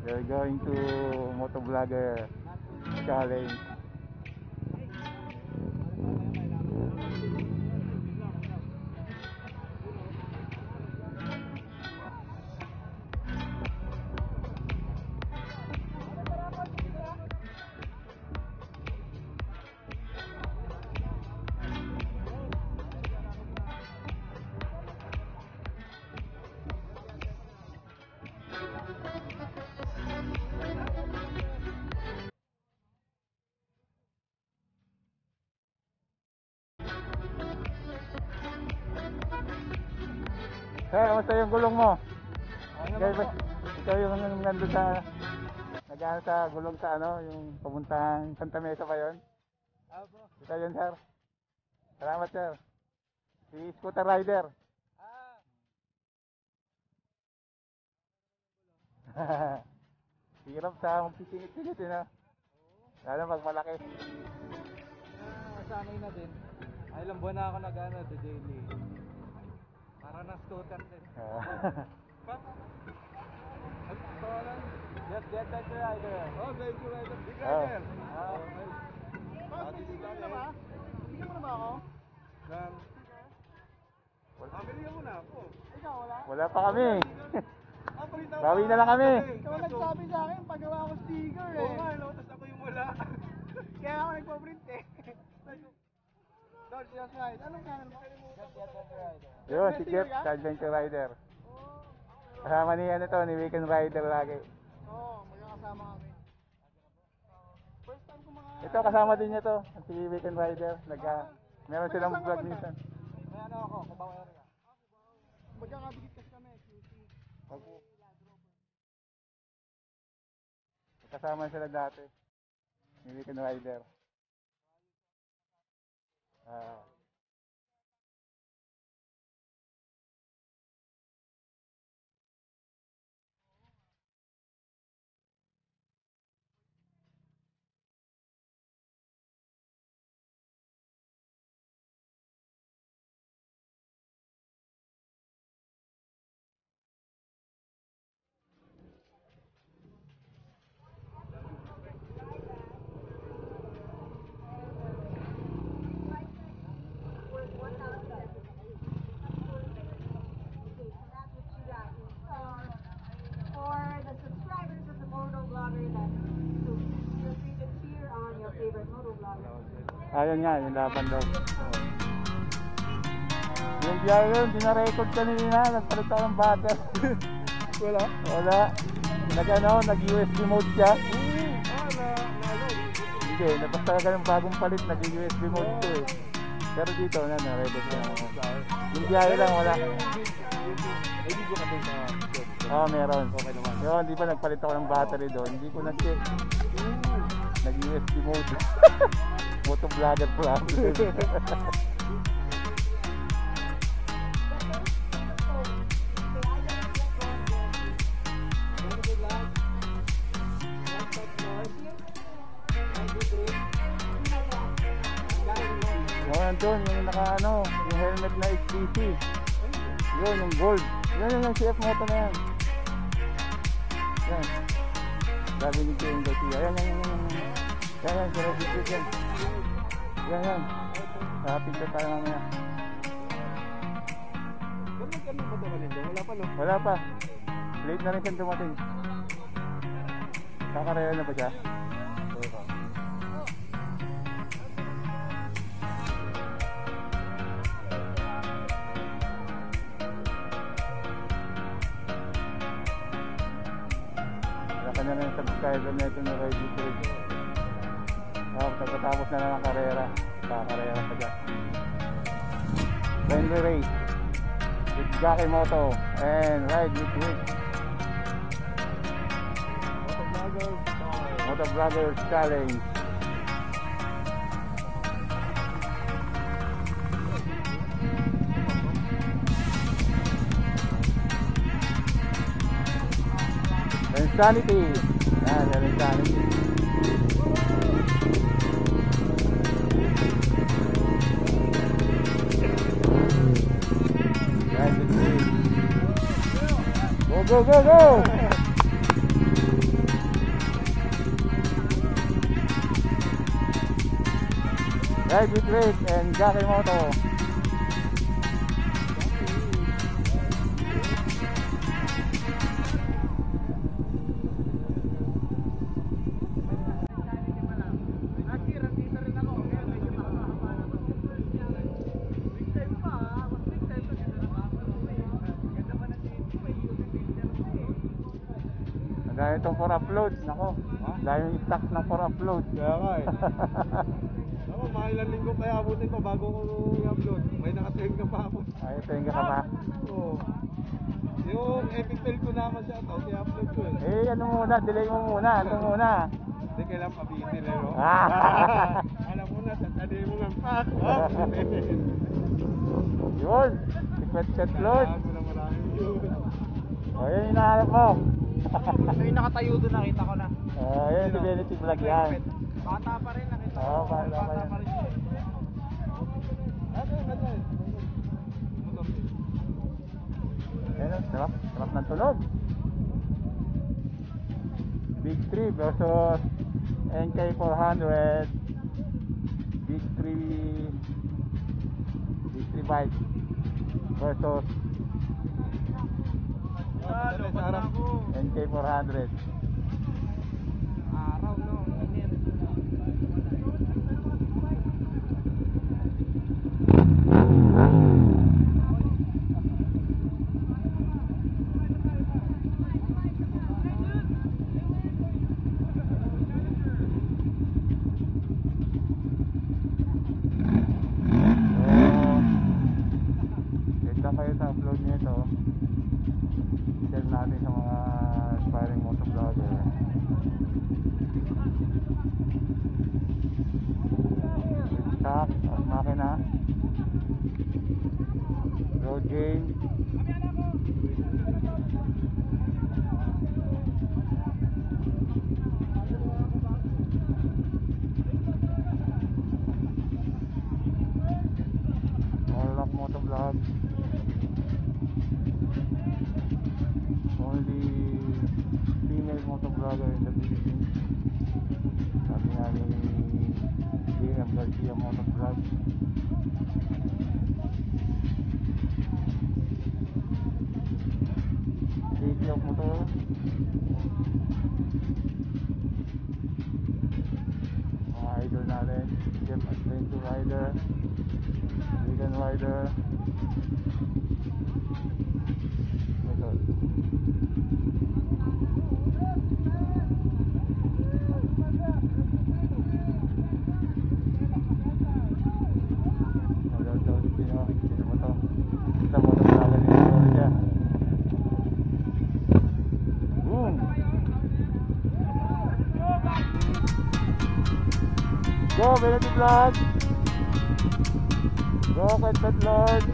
We're going to Motovlogger Challenge. Kamusta yung gulong mo? Ikaw yung nandun sa nag-ano sa gulong sa ano, yung pamuntang Santa Mesa ba yun? Ikaw yun, sir. Salamat, sir. Si Scooter Rider. Hirap sa magpipingit-pingit yun, ha? Lalo pag malaki. Sanay na din. Ay, ilang buwan na ako nag-ano, the daily. Para ng scooter din. Yes, Bike Rider. Oh, Bike Rider. Big Rider. Bigyan mo na ba? Bigyan mo na ba ako? Bigyan mo na ako. Ikaw, wala? Wala pa kami. Bawi na lang kami. Ikaw nagsabi sa akin, pagawa ko sticker eh. Oo nga, tapos ako yung wala. Kaya ako nagpa-print eh. Dodge Just Ride. Anong channel mo? Yun, si Jeff, sa Adventure Rider. Kasama ni ano to, ni Weekend Rider lagi. Oo, magkakasama kami. First time ko mga... Ito, kasama din niya to, si Weekend Rider. Meron silang vlog minsan. May ano ako, Cubao area. Magkakabigit kasi kami, QC. Kasama sila dati, ni Weekend Rider. Ayun nga, yung laban daw. Yung biyahe yun, dinarecord kanina, nagpalit ako ng butter. Wala? Wala. Nag-USB mode siya. Hindi, basta talaga ng bagong palit, nag-USB mode to eh. Pero dito, na-record siya. Yung biyahe lang, wala. Ay, di ko kasi sa... Oo, meron. Okay naman. Yun, di ba nagpalit ako ng battery doon, hindi ko na-check. Nag-USB mode. Motovlogger problem. Doon, yung naka yung helmet na HTC. Yun, yung gold. Yan yung CF moto na yan. Yan. Sabi ni Jane Garcia. Yan, yan. Yan. Kapit ka tayo mamaya. Kami ba dumating doon? Wala pa no? Wala pa. Late na rin siyang dumating. Kakarera na ba siya? Wala na rin subscriber na ito na Ride Street. Pagkatapos na lang ang karera. Kakarera pa dyan. Friendly race with Jackie Moto and Ride with Rick. Motovloggers Challenge. Insanity. Yan, Insanity. Go, go, go, go! Ride with Wade and Jackie Moto. Dahil itong for upload, nako. Dahil yung stock ng for upload. Kaya nga eh. Ako, mga ilang linggo kaya abutin ko bago ko i-upload. May nakatrain ka pa ako. Ay, ito yung ka pa. Oo. Yung epic fail ko naman siya ito, i-upload ko eh. Eh, ano muna, delay mo muna, ano muna. Hindi kailangan pabitin eh, no? Alam mo na, tatali mo ng pack. Yun, sikwet-kwet load. Kailangan mo na maraming views. O, yun yung hinahanap mo. So yung nakatayo doon, nakita ko na. Yun, si Benedict Vlog yan. Bata pa rin, nakita ko. Oo, bata pa yan. pa rin siya. Ano? Motor. Ayun, sarap ng tunog. Big 3 versus NK400. Big 3 bike versus NK400. Araw, no? Ganyan. Wait lang kayo sa upload nito. Share natin sa mga aspiring motovlogger. Stock at makina. Road game. All motovlog. Only female motovlogger in the Philippines. Sabi nga ni DM Garcia Motovlog. City of Motor. Mga idol natin. Jeff Adventure Rider, Vegan Rider. Ito. Sino mo to? Sa motovlogger ni Florida. Boom! Go, Benedict Vlog! Go, Kwet Lord!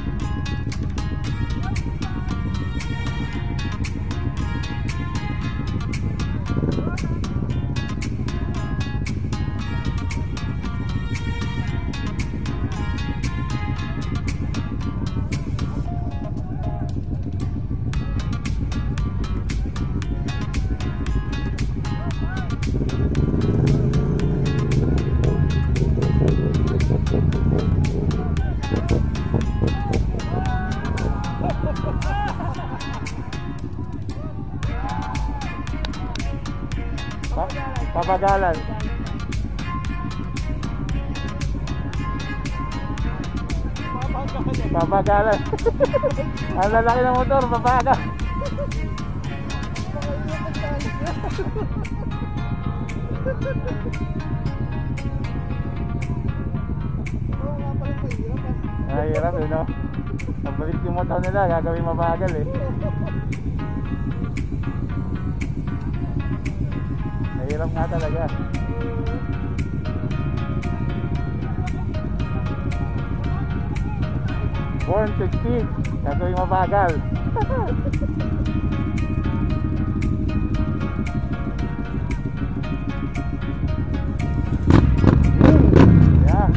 Papagalan. Papagalan. Ang lalaki ng motor, papagal. Ay, hirap eh, no? Pabalik yung motor nila, gagawin mabagal eh. Mahirap nga talaga. Born to speed, gagawin mabagal. Yeah.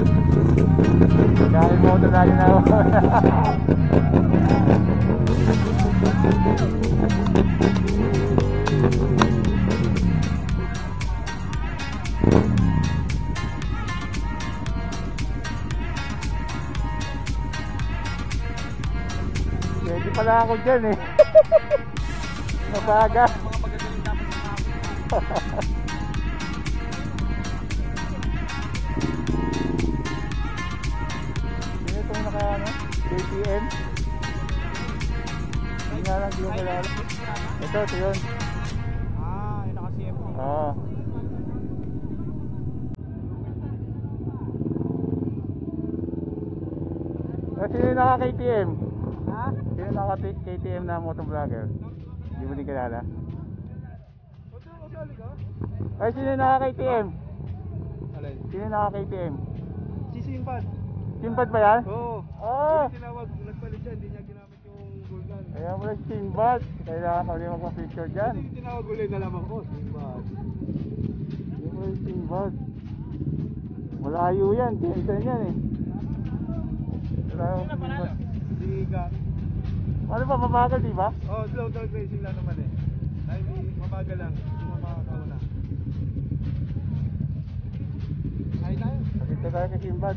Kaya mo ito lagi na ako. Pwede pala ako dyan eh. Nabaga. Mga magagaling dapat sa mga. Sino itong naka ano? KTM? Hindi nga lang, di ko kilala. Ito yun. Yung naka-CM mo. Oo. Sino yung naka KTM? Ha? Sino yung naka KTM na motovlogger? Hindi mo din kilala? Kasali ka? Ay, sino yung naka KTM? Alin? Sino yung naka KTM? Si Sinbad. Sinbad ba yan? Oo. Oo. Tinawag, nagpalit siya, hindi niya ginamit yung Vulcan. Kaya mo lang Sinbad. Kailangan kami magpa-picture dyan. Kasi tinawag ulit na lamang ko, Sinbad. Hindi mo lang Sinbad. Malayo yan. Jensen yan eh. Malayo Sinbad. Si Gary. Ano ba, mabagal di ba? Oh, slow dog racing lang naman eh. Ay, mabagal lang. Hindi mo makakauna. Ay tayo. Pakita tayo kay Sinbad.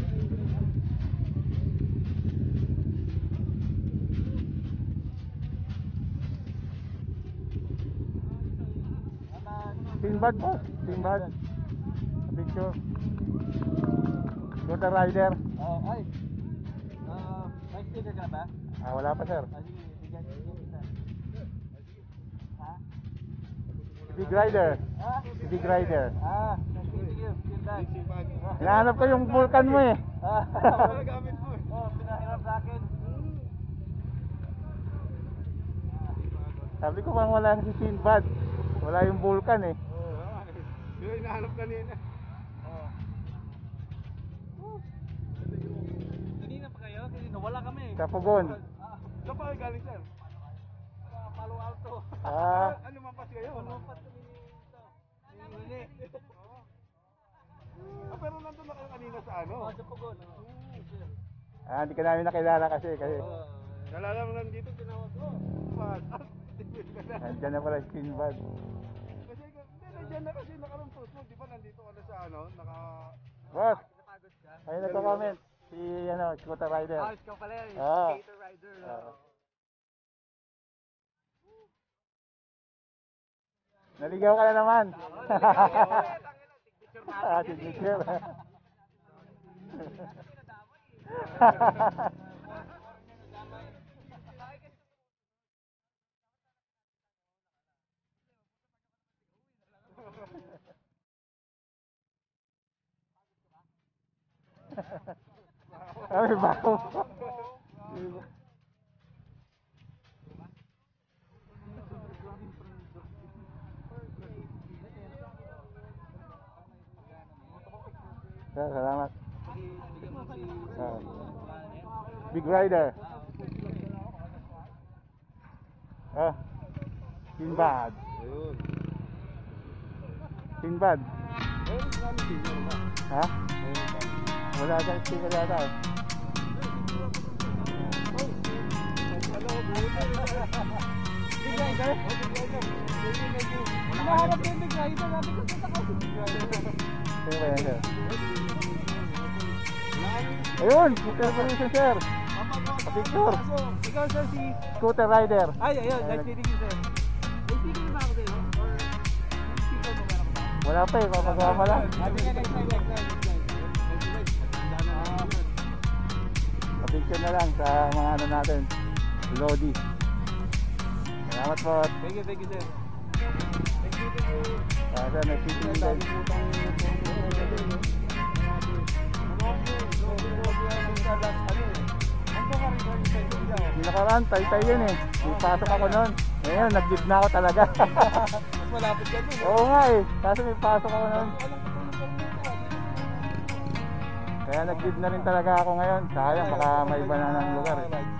Sinbad po. Sinbad. Picture. Scooter rider. Oh, ay. May sticker ka ba? Ah, wala pa sir. Sige, bigyan niyo isa. Ha? Big rider. Ha? Big rider. Sige, Sinbad. Hinahanap ko yung Vulcan mo eh. Wala gamit mo eh. Oh, pinahiram sa akin. Sabi ko bang wala si Sinbad. Wala yung Vulcan eh. Yung hinahanap kanina. Kanina pa kayo? Kasi nawala kami. Sa Pugon. Saan pa kayo galing, sir? Palo Alto. Ano mampas kayo? Lumampas kami dito. Huli. Pero nandun na kayo kanina sa ano? Sa Pugon. Hindi ka namin nakilala kasi. Nalala mo lang dito, tinawag ko. Nandiyan na pala si Sinbad. Kasi, hindi, nandiyan na kasi nakarumpos mo. Di ba nandito ka na sa ano? Boss, ayun nagko-comment. Si scooter rider. Ikaw pala yan. Oo. Skater rider. Naligaw ka na naman. Signature. Ay, baho. Sir, salamat. Big rider. Sinbad. Ayun. Sinbad. Ayun, kami tingnan ba? Ha? Ayun, kami. Wala kang sticker yata eh. Hello, buhay tayo. Big rider? Hinahanap yung big rider. Sabi ko sa ako. Sino ba yan, sir? Ayun, scooter pollution, sir. Picture. Ikaw sir si... Scooter rider. Ay, ayun. Nice meeting you sir. May speaker na ba ako sa'yo? Or... May speaker mo meron ka ba? Wala pa eh, papagawa mo lang. Sabi nga next time. Pa-picture na lang sa mga ano natin. Lodi. Salamat po. Thank you sir. Sir, nag-fitting din. Yung nakaraan, tay-tay yun eh. Ipasok ako nun. Ngayon, nag-give na ako talaga. Mas malapit ka dun. Oo nga eh. Kaso may pasok ako nun. Kaya nag-give na rin talaga ako ngayon. Sayang, baka may iba na ng lugar eh.